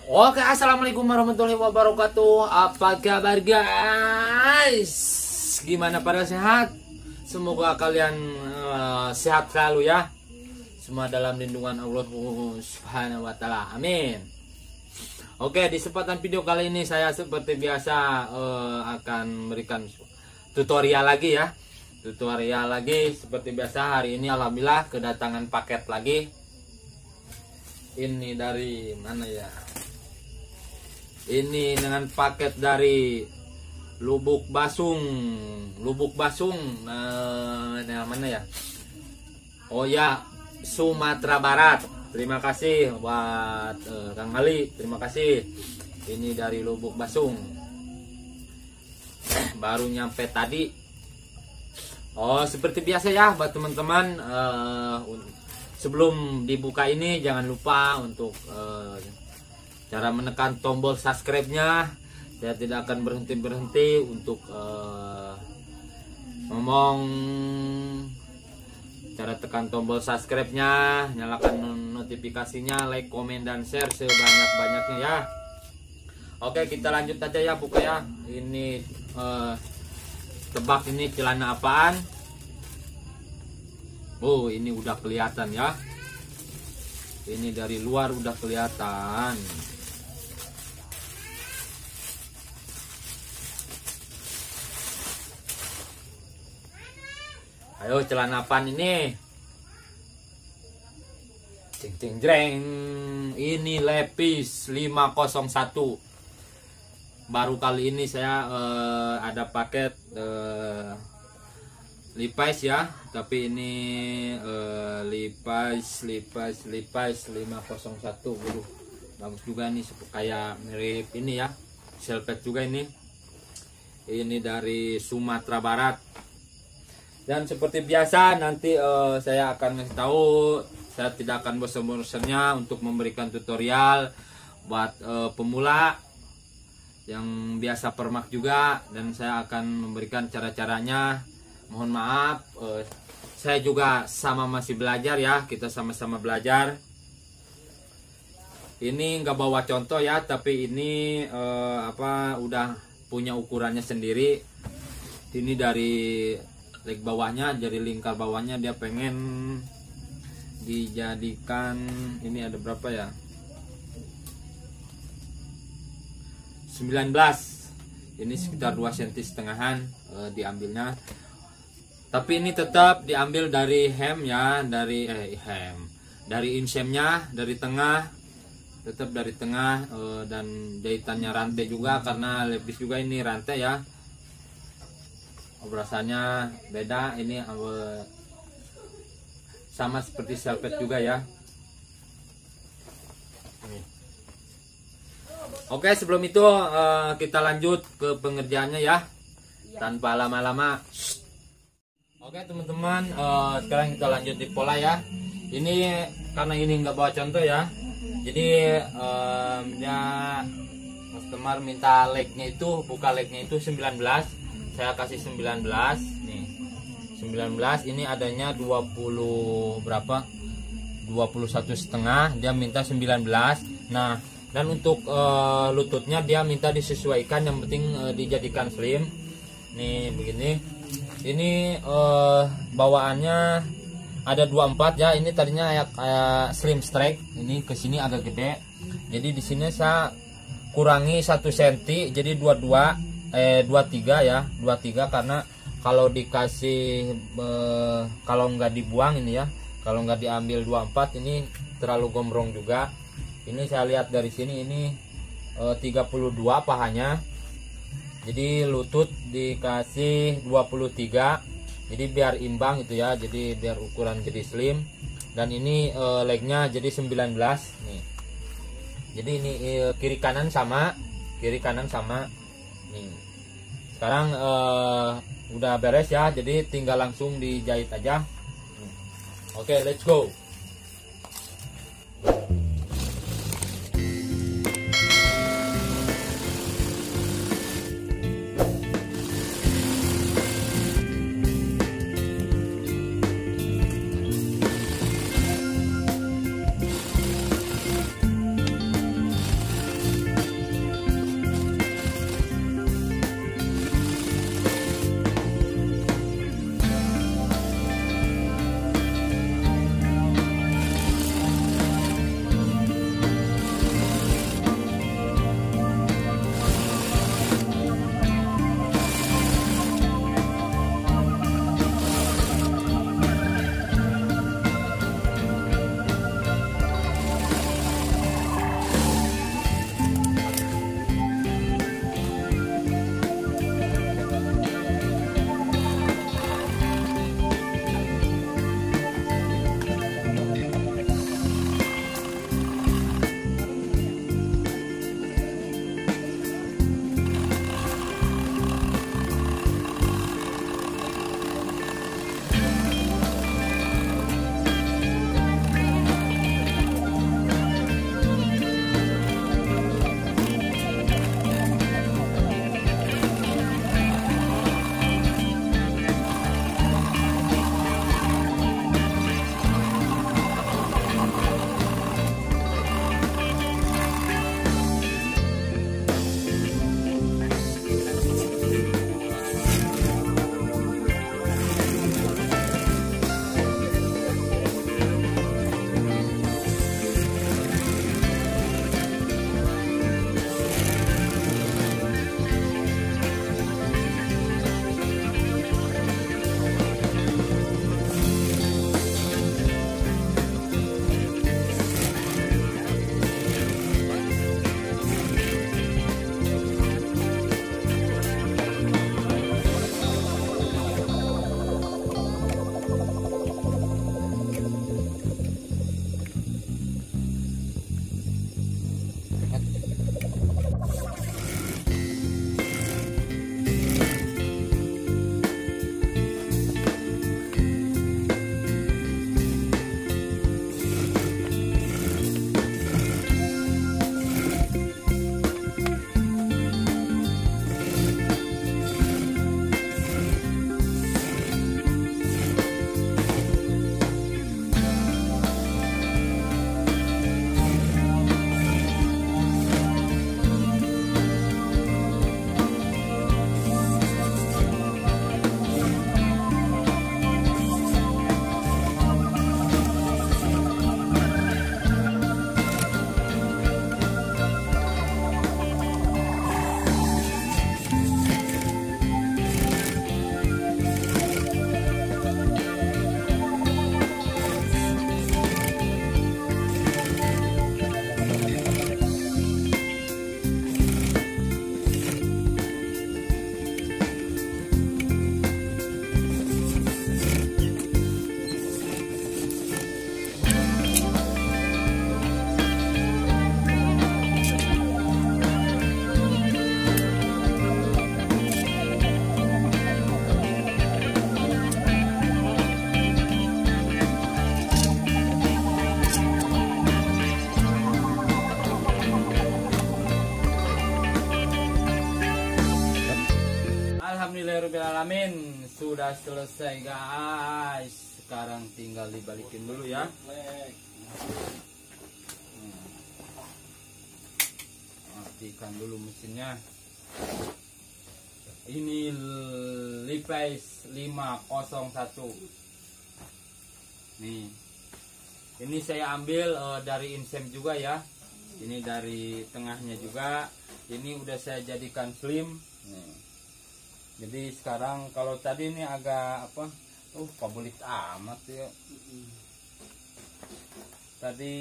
Oke, assalamualaikum warahmatullahi wabarakatuh. Apa kabar guys? Gimana, pada sehat? Semoga kalian sehat selalu ya. Semua dalam lindungan Allah Subhanahu wa taala. Amin. Oke, di kesempatan video kali ini saya seperti biasa akan memberikan tutorial lagi ya. Tutorial lagi seperti biasa. Hari ini alhamdulillah kedatangan paket lagi. Ini dari mana ya? Ini dengan paket dari Lubuk Basung. Mana ya? Oh ya, Sumatera Barat. Terima kasih buat Kang Ali. Terima kasih. Ini dari Lubuk Basung. Baru nyampe tadi. Oh, seperti biasa ya buat teman-teman. Sebelum dibuka ini jangan lupa untuk cara menekan tombol subscribe-nya. Saya tidak akan berhenti untuk ngomong. Cara tekan tombol subscribe-nya, nyalakan notifikasinya, like, komen, dan share sebanyak-banyaknya ya. Oke, kita lanjut aja ya buka ya. Ini tebak ini celana apaan? Oh, ini udah kelihatan ya. Ini dari luar udah kelihatan. Ayo, celana apaan ini? Cing cing jreng. Ini Levi's 501. Baru kali ini saya ada paket Levi's ya, tapi ini Levi's 501. Waduh, bagus juga nih, kayak mirip ini ya, Selvet juga ini. Ini dari Sumatera Barat. Dan seperti biasa nanti saya akan ngasih tahu, saya tidak akan bosan-bosannya untuk memberikan tutorial buat pemula yang biasa permak juga, dan saya akan memberikan cara-caranya. Mohon maaf, saya juga sama masih belajar ya, kita sama-sama belajar. Ini nggak bawa contoh ya, tapi ini udah punya ukurannya sendiri. Ini dari leg bawahnya, jadi lingkar bawahnya dia pengen dijadikan, ini ada berapa ya, 19. Ini sekitar 2 cm setengahan diambilnya. Tapi ini tetap diambil dari hem ya, dari insemnya, dari tengah, tetap dari tengah, dan jahitannya rantai juga, karena Levi's juga ini rantai ya. Obrasannya beda, ini sama seperti Selvet juga ya. Oke, sebelum itu kita lanjut ke pengerjaannya ya, tanpa lama-lama. Oke teman-teman, sekarang kita lanjut di pola ya. Ini karena ini nggak bawa contoh ya, jadi ya customer minta legnya itu, buka legnya itu 19. Saya kasih 19 nih, 19. Ini adanya 20 berapa, 21,5. Dia minta 19. Nah, dan untuk lututnya dia minta disesuaikan, yang penting dijadikan slim nih begini. Ini bawaannya ada 24 ya. Ini tadinya kayak slim strike, ini kesini agak gede, jadi di sini saya kurangi 1 cm, jadi 23 ya, 23, karena kalau dikasih kalau nggak dibuang ini ya, kalau nggak diambil 24 ini terlalu gombrong juga. Ini saya lihat dari sini ini 32 pahanya, jadi lutut dikasih 23, jadi biar imbang itu ya, jadi biar ukuran jadi slim. Dan ini legnya jadi 19 nih, jadi ini kiri kanan sama nih. Sekarang udah beres ya, jadi tinggal langsung dijahit aja. Oke, let's go. alamin, sudah selesai guys. Sekarang tinggal dibalikin dulu ya. Matikan dulu mesinnya. Ini Levi's 501. Nih. Ini saya ambil dari insem juga ya. Ini dari tengahnya juga. Ini udah saya jadikan slim. Nih. Jadi sekarang kalau tadi ini agak apa? Pabelit amat ya. Tadi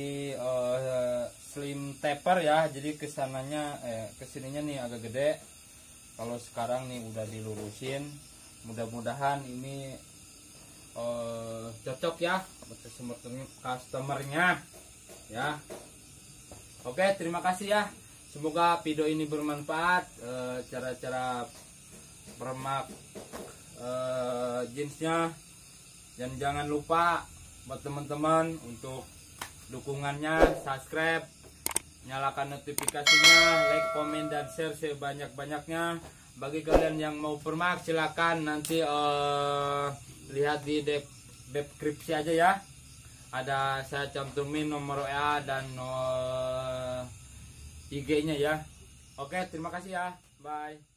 slim taper ya. Jadi kesininya nih agak gede. Kalau sekarang nih udah dilurusin. Mudah-mudahan ini cocok ya buat customernya ya. Oke, terima kasih ya. Semoga video ini bermanfaat. Cara-cara permak jeansnya. Dan jangan lupa buat teman-teman untuk dukungannya, subscribe, nyalakan notifikasinya, like, komen, dan share sebanyak-banyaknya. Bagi kalian yang mau permak, silakan nanti lihat di deskripsi aja ya. Ada saya cantumin nomor WA dan IG-nya ya. Oke, terima kasih ya. Bye.